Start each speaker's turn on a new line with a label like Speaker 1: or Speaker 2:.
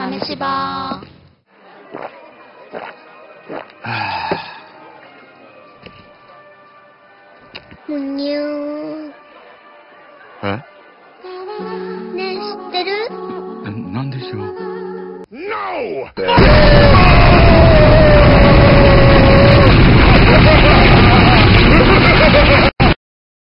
Speaker 1: 豆柴。
Speaker 2: むにゅー。
Speaker 3: え？
Speaker 2: ねえ、知ってる？
Speaker 3: なんでしょう。
Speaker 4: No!